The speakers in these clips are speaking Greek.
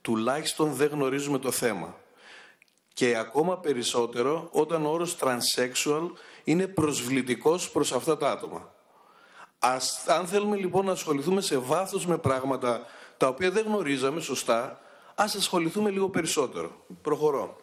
τουλάχιστον δεν γνωρίζουμε το θέμα. Και ακόμα περισσότερο όταν ο όρος transsexual είναι προσβλητικός προς αυτά τα άτομα. Αν θέλουμε λοιπόν να ασχοληθούμε σε βάθος με πράγματα τα οποία δεν γνωρίζαμε σωστά, ας ασχοληθούμε λίγο περισσότερο. Προχωρώ.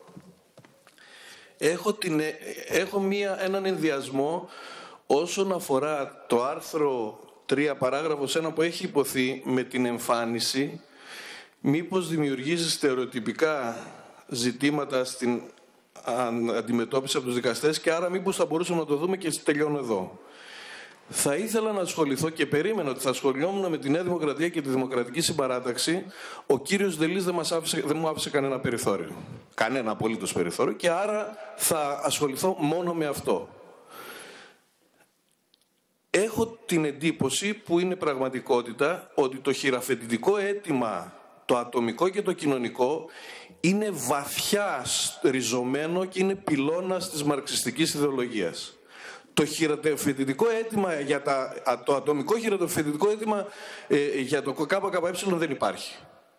Έχω έναν ενδιασμό όσον αφορά το άρθρο 3 παράγραφος 1 που έχει υποθεί με την εμφάνιση, μήπως δημιουργήσει στερεοτυπικά ζητήματα στην αντιμετώπιση από τους δικαστές και άρα μήπως θα μπορούσαμε να το δούμε και τελειώνω εδώ. Θα ήθελα να ασχοληθώ και περίμενα ότι θα ασχολιόμουν με τη Νέα Δημοκρατία και τη Δημοκρατική Συμπαράταξη. Ο κύριος Δελής δεν μου άφησε κανένα περιθώριο. Κανένα απολύτως περιθώριο και άρα θα ασχοληθώ μόνο με αυτό. Έχω την εντύπωση που είναι πραγματικότητα ότι το χειραφετητικό αίτημα, το ατομικό και το κοινωνικό, είναι βαθιά ριζωμένο και είναι πυλώνας της μαρξιστικής ιδεολογίας. Το χειραφετητικό αίτημα το ατομικό χειραφετητικό αίτημα για το ΚΚΕ δεν υπάρχει.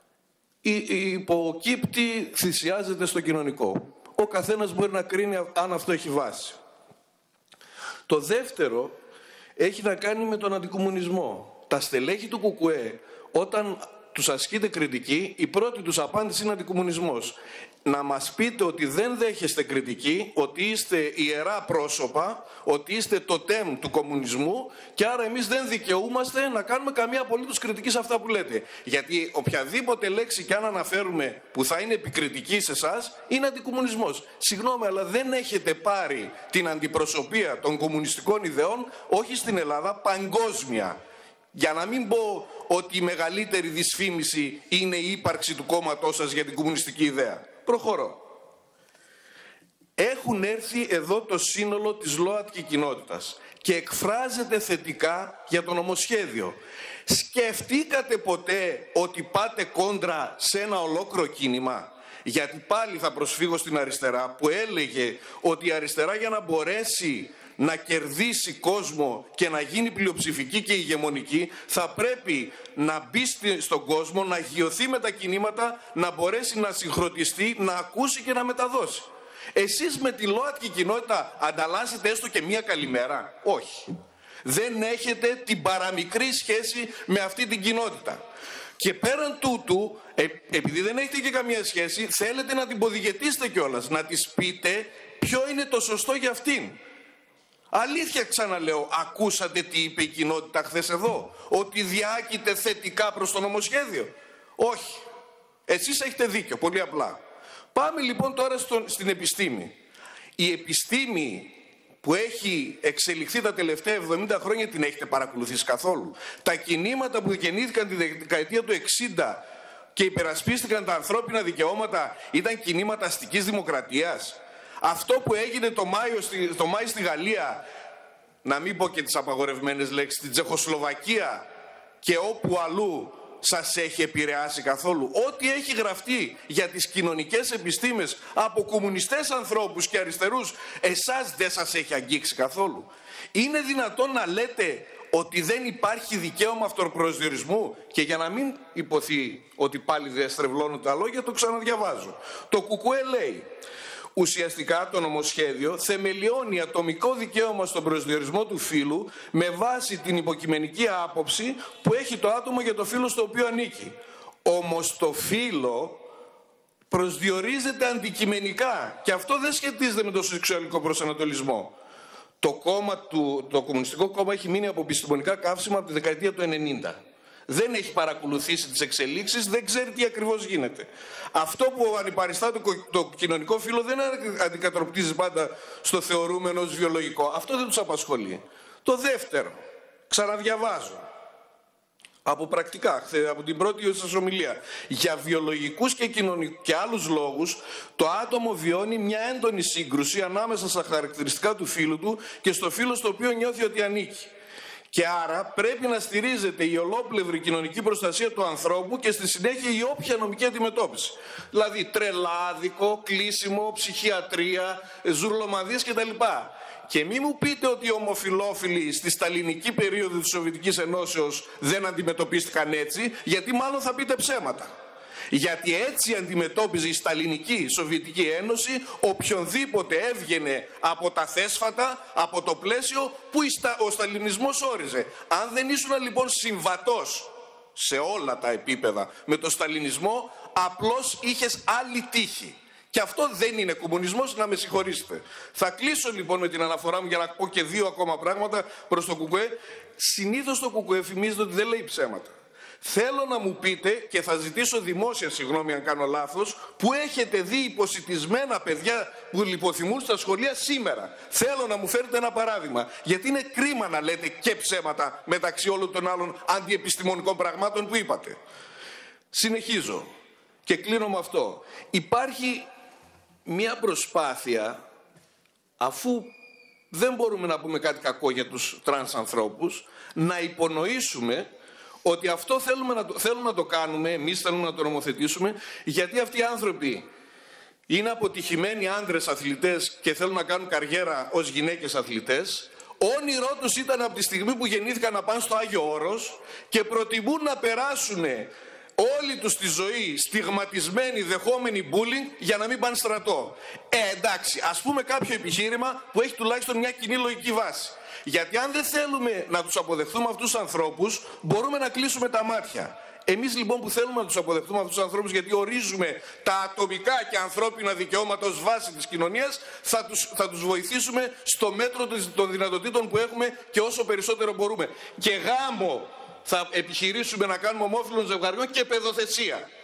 Υποκύπτει, θυσιάζεται στο κοινωνικό. Ο καθένας μπορεί να κρίνει αν αυτό έχει βάση. Το δεύτερο έχει να κάνει με τον αντικομμουνισμό. Τα στελέχη του ΚΚΕ, όταν τους ασκείται κριτική, η πρώτη τους απάντηση είναι αντικομμουνισμός. Να μας πείτε ότι δεν δέχεστε κριτική, ότι είστε ιερά πρόσωπα, ότι είστε το τέμ του κομμουνισμού και άρα εμείς δεν δικαιούμαστε να κάνουμε καμία απολύτως κριτική σε αυτά που λέτε. Γιατί οποιαδήποτε λέξη και αν αναφέρουμε που θα είναι επικριτική σε εσάς, είναι αντικομμουνισμός. Συγγνώμη, αλλά δεν έχετε πάρει την αντιπροσωπεία των κομμουνιστικών ιδεών, όχι στην Ελλάδα, παγκόσμια. Για να μην πω ότι η μεγαλύτερη δυσφήμιση είναι η ύπαρξη του κόμματός σας για την κομμουνιστική ιδέα. Προχωρώ. Έχουν έρθει εδώ το σύνολο της ΛΟΑΤΚΙ κοινότητας και εκφράζεται θετικά για το νομοσχέδιο. Σκεφτήκατε ποτέ ότι πάτε κόντρα σε ένα ολόκληρο κίνημα? Γιατί πάλι θα προσφύγω στην αριστερά που έλεγε ότι η αριστερά για να μπορέσει να κερδίσει κόσμο και να γίνει πλειοψηφική και ηγεμονική, θα πρέπει να μπει στον κόσμο, να γιωθεί με τα κινήματα, να μπορέσει να συγχρονιστεί, να ακούσει και να μεταδώσει. Εσείς με τη ΛΟΑΤΚΙ κοινότητα ανταλλάσσετε έστω και μία καλημέρα? Όχι. Δεν έχετε την παραμικρή σχέση με αυτή την κοινότητα. Και πέραν τούτου, επειδή δεν έχετε και καμία σχέση, θέλετε να την ποδηγετήσετε κιόλας, να της πείτε ποιο είναι το σωστό για αυτήν. Αλήθεια ξαναλέω, ακούσατε τι είπε η κοινότητα χθες εδώ? Ότι διάκειται θετικά προς το νομοσχέδιο? Όχι. Εσείς έχετε δίκιο, πολύ απλά. Πάμε λοιπόν τώρα στην επιστήμη. Η επιστήμη που έχει εξελιχθεί τα τελευταία 70 χρόνια την έχετε παρακολουθήσει καθόλου? Τα κινήματα που γεννήθηκαν τη δεκαετία του 60 και υπερασπίστηκαν τα ανθρώπινα δικαιώματα ήταν κινήματα αστικής δημοκρατίας? Αυτό που έγινε το Μάη στη Γαλλία, να μην πω και τις απαγορευμένες λέξεις, στην Τσεχοσλοβακία και όπου αλλού, σας έχει επηρεάσει καθόλου? Ό,τι έχει γραφτεί για τις κοινωνικές επιστήμες από κομμουνιστές ανθρώπους και αριστερούς, εσάς δεν σας έχει αγγίξει καθόλου? Είναι δυνατόν να λέτε ότι δεν υπάρχει δικαίωμα αυτοπροσδιορισμού? Και για να μην υποθεί ότι πάλι δεν στρεβλώνω τα λόγια, το ξαναδιαβάζω. Το ΚΚΕ λέει: ουσιαστικά το νομοσχέδιο θεμελιώνει ατομικό δικαίωμα στον προσδιορισμό του φύλου με βάση την υποκειμενική άποψη που έχει το άτομο για το φύλο στο οποίο ανήκει. Όμως το φύλο προσδιορίζεται αντικειμενικά και αυτό δεν σχετίζεται με το σεξουαλικό προσανατολισμό. Το Κομμουνιστικό Κόμμα έχει μείνει από επιστημονικά καύσιμα από τη δεκαετία του 90. Δεν έχει παρακολουθήσει τις εξελίξεις, δεν ξέρει τι ακριβώς γίνεται. Αυτό που ανυπαριστά το κοινωνικό φύλο δεν αντικατοπτρίζει πάντα στο θεωρούμενο ως βιολογικό. Αυτό δεν τους απασχολεί. Το δεύτερο, ξαναδιαβάζω από πρακτικά, από την πρώτη σας ομιλία. Για βιολογικούς και άλλους λόγους, το άτομο βιώνει μια έντονη σύγκρουση ανάμεσα στα χαρακτηριστικά του φύλου του και στο φύλο στο οποίο νιώθει ότι ανήκει. Και άρα πρέπει να στηρίζεται η ολόπλευρη κοινωνική προστασία του ανθρώπου και στη συνέχεια η όποια νομική αντιμετώπιση. Δηλαδή τρελάδικο, κλείσιμο, ψυχιατρία, ζουρλομαδίες κτλ. Και μη μου πείτε ότι οι ομοφυλόφιλοι στη σταλινική περίοδο της Σοβιετικής Ενώσεως δεν αντιμετωπίστηκαν έτσι, γιατί μάλλον θα πείτε ψέματα. Γιατί έτσι αντιμετώπιζε η Σταλινική Σοβιετική Ένωση οποιονδήποτε έβγαινε από τα θέσφατα, από το πλαίσιο που ο σταλινισμός όριζε. Αν δεν ήσουν λοιπόν συμβατός σε όλα τα επίπεδα με το σταλινισμό, απλώς είχες άλλη τύχη. Και αυτό δεν είναι κομμουνισμός, να με συγχωρήσετε. Θα κλείσω λοιπόν με την αναφορά μου για να πω και δύο ακόμα πράγματα προς το ΚΚΕ. Συνήθως το ΚΚΕ φημίζεται ότι δεν λέει ψέματα. Θέλω να μου πείτε, και θα ζητήσω δημόσια συγγνώμη αν κάνω λάθος, που έχετε δει υποσιτισμένα παιδιά που λιποθυμούν στα σχολεία σήμερα. Θέλω να μου φέρετε ένα παράδειγμα. Γιατί είναι κρίμα να λέτε και ψέματα μεταξύ όλων των άλλων αντιεπιστημονικών πραγμάτων που είπατε. Συνεχίζω και κλείνω με αυτό. Υπάρχει μια προσπάθεια, αφού δεν μπορούμε να πούμε κάτι κακό για τους τρανς ανθρώπους, να υπονοήσουμε ότι αυτό θέλουμε να το κάνουμε, εμείς θέλουμε να το νομοθετήσουμε, γιατί αυτοί οι άνθρωποι είναι αποτυχημένοι άντρες αθλητές και θέλουν να κάνουν καριέρα ως γυναίκες αθλητές. Όνειρό τους ήταν από τη στιγμή που γεννήθηκαν να πάνε στο Άγιο Όρος και προτιμούν να περάσουν όλη τους τη ζωή στιγματισμένοι, δεχόμενοι bullying για να μην πάνε στρατό. Εντάξει, ας πούμε κάποιο επιχείρημα που έχει τουλάχιστον μια κοινή λογική βάση. Γιατί αν δεν θέλουμε να τους αποδεχθούμε αυτούς τους ανθρώπους, μπορούμε να κλείσουμε τα μάτια. Εμείς λοιπόν που θέλουμε να τους αποδεχτούμε αυτούς τους ανθρώπους, γιατί ορίζουμε τα ατομικά και ανθρώπινα δικαιώματα ως βάση της κοινωνίας, θα τους βοηθήσουμε στο μέτρο των δυνατοτήτων που έχουμε και όσο περισσότερο μπορούμε. Και γάμο θα επιχειρήσουμε να κάνουμε ομόφυλων ζευγαριών και παιδοθεσία.